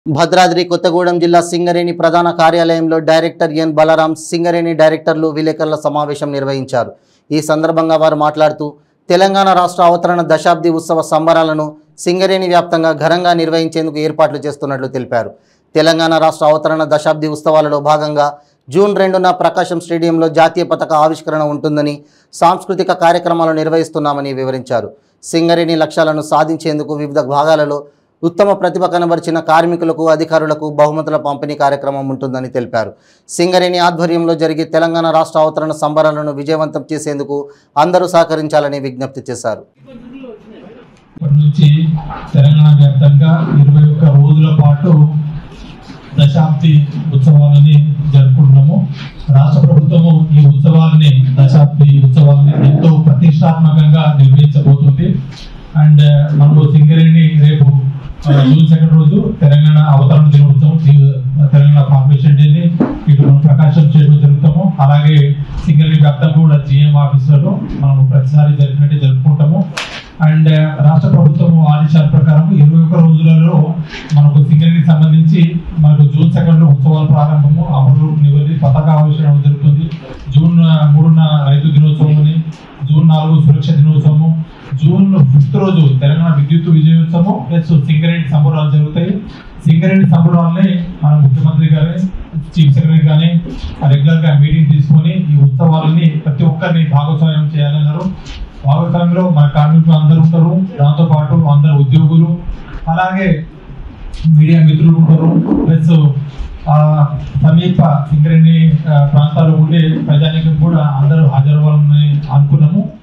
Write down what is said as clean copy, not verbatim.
భద్రాద్రి కొత్తగూడెం జిల్లా సింగరేణి ప్రధాన కార్యాలయంలో డైరెక్టర్ ఎన్ బలరాం సింగరేణి డైరెక్టర్లు విలేకరుల సమావేశం నిర్వహించారు। ఈ సందర్భంగా వారు మాట్లాడుతూ తెలంగాణ రాష్ట్ర అవతరణ దశాబ్ది ఉత్సవ సంబరాలను సింగరేణి వ్యాప్తంగా ఘనంగా నిర్వహించేందుకు ఏర్పాట్లు చేస్తున్నట్లు తెలిపారు। తెలంగాణ రాష్ట్ర అవతరణ దశాబ్ది ఉత్సవాలలో భాగంగా జూన్ 2న ప్రకాశం స్టేడియంలో జాతీయ పతాక ఆవిష్కరణ ఉంటుందని, సాంస్కృతిక కార్యక్రమాలు నిర్వహిస్తున్నామని వివరించారు। సింగరేణి లక్ష్యాలను సాధించేందుకు వివిధ భాగాలలో ఉత్తమ ప్రతిభ కనబరిచిన కార్మికులకు అధికారులకు బహుమతుల పంపిణీ కార్యక్రమం ఉంటుందని తెలిపారు। సింగరేణి ఆధ్వర్యంలో జరిగే తెలంగాణ రాష్ట్ర అవతరణ సంబరాలను విజయవంతం చేసేందుకు అందరూ సహకరించాలని విజ్ఞప్తి చేశారు। తెలంగాణ వ్యాప్తంగా 21 రోజుల పాటు దశాబ్ది ఉత్సవాలని జరుపుకుంటున్నాము। రాష్ట్ర ప్రభుత్వము ఈ ఉత్సవాలని దశాబ్ది ఉత్సవాలని ఎంతో ప్రతిష్టాత్మకంగా నిర్వహించబోతుంది। అండ్ మనము సింగరేణి రేపు జూన్ 2 రోజు తెలంగాణ అవతరణ దినోత్సవం, తెలంగాణ ఫార్మేషన్ డేని ఇటు మనం ప్రకాశం స్టేట్ జరుపుతాము। అలాగే సింగరేణి వ్యాప్తంగా కూడా జిఎం ఆఫీసులలో మనము ప్రతిసారి జరిపినట్టు జరుపుకుంటాము। అండ్ రాష్ట్ర ప్రభుత్వం ఆదేశాల ప్రకారం 21 రోజులలో మనకు సింగరేణికి సంబంధించి మనకు జూన్ 2 ఉత్సవాల ప్రారంభము, అమలు నివృత్తి పతాక ఆవిష్కరణ జరుగుతుంది। జూన్ 3న రైతు దినోత్సవం అని, జూన్ 4 సురక్ష దినోత్సవము, జూన్ 5 రోజు తెలంగాణ విద్యుత్ విజయోత్సవం ప్లస్ సింగరేణి సంబరాలు జరుగుతాయి। సింగరేణి సంబరాలని మన ముఖ్యమంత్రి గారి, చీఫ్ సెక్రటరీ కానీ రెగ్యులర్ గా మీటింగ్ తీసుకొని ఈ ఉత్సవాలని ప్రతి ఒక్కరిని భాగస్వామ్యం చేయాలన్నారు। భాగస్వామ్యంలో మన కార్మికులు అందరూ ఉంటారు, దాంతో పాటు అందరు ఉద్యోగులు, అలాగే మీడియా మిత్రులు ఉంటారు, ప్లస్ సమీప సింగరేణి ప్రాంతాల్లో ఉండే ప్రజానికం కూడా అందరూ హాజరవ్వాలని అనుకున్నాము।